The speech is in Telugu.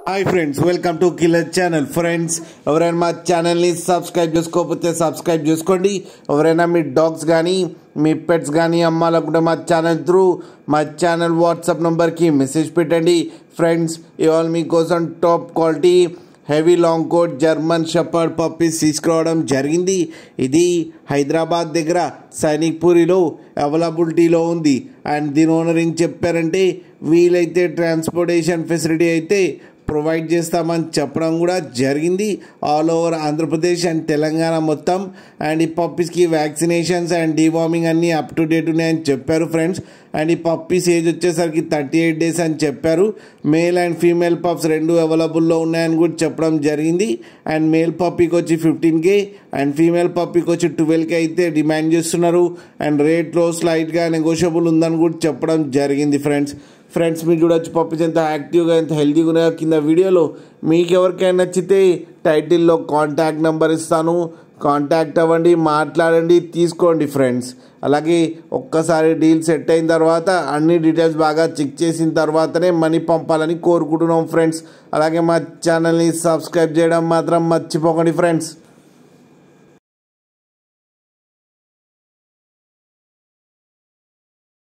Hi friends, welcome to killer channel. Friends, ఎవరైనా మా ఛానల్ని సబ్స్క్రైబ్ చేసుకోకపోతే సబ్స్క్రైబ్ చేసుకోండి. ఎవరైనా మీ డాగ్స్ కానీ మీ పెట్స్ కానీ అమ్మాలనుకుంటే మా ఛానల్ వాట్సాప్ నెంబర్కి మెసేజ్ పెట్టండి. ఫ్రెండ్స్, ఇవాళ మీకోసం top quality heavy long coat German shepherd puppies తీసుకురావడం జరిగింది. ఇది హైదరాబాద్ దగ్గర సైనిక్పూరిలో అవైలబిలిటీలో ఉంది. అండ్ దీని ఓనర్ ఏం చెప్పారంటే, వీలైతే ట్రాన్స్పోర్టేషన్ ఫెసిలిటీ అయితే ప్రొవైడ్ చేస్తామని చెప్పడం కూడా జరిగింది. All over Andhra Pradesh and Telangana మొత్తం. అండ్ ఈ పప్పీస్కి వ్యాక్సినేషన్స్ అండ్ డీవార్మింగ్ అన్నీ అప్ టు డేట్ ఉన్నాయని చెప్పారు ఫ్రెండ్స్. అండ్ ఈ పప్పీస్ ఏజ్ వచ్చేసరికి 38 days అని చెప్పారు. మేల్ అండ్ ఫీమేల్ పప్స్ రెండు అవైలబుల్లో ఉన్నాయని కూడా చెప్పడం జరిగింది. అండ్ మేల్ పప్పీకి వచ్చి 15K అండ్ ఫీమేల్ పప్పీకి వచ్చి 12K అయితే డిమాండ్ చేస్తున్నారు. అండ్ రేట్లో స్లైట్గా నెగోషియబుల్ ఉందని కూడా చెప్పడం జరిగింది ఫ్రెండ్స్, మీరు చూడొచ్చు పప్పీస్ ఎంత యాక్టివ్గా ఎంత హెల్తీగా ఉన్నాయో. కింద వీడియోలో మీకు ఎవరికైనా నచ్చితే టైటిల్లో కాంటాక్ట్ నెంబర్ ఇస్తాను, కాంటాక్ట్ అవ్వండి, మాట్లాడండి, తీసుకోండి ఫ్రెండ్స్. అలాగే ఒక్కసారి డీల్ సెట్ అయిన తర్వాత అన్ని డీటెయిల్స్ బాగా చెక్ చేసిన తర్వాతనే మనీ పంపాలని కోరుకుంటున్నాం ఫ్రెండ్స్. అలాగే మా ఛానల్ని సబ్స్క్రైబ్ చేయడం మాత్రం మర్చిపోకండి ఫ్రెండ్స్.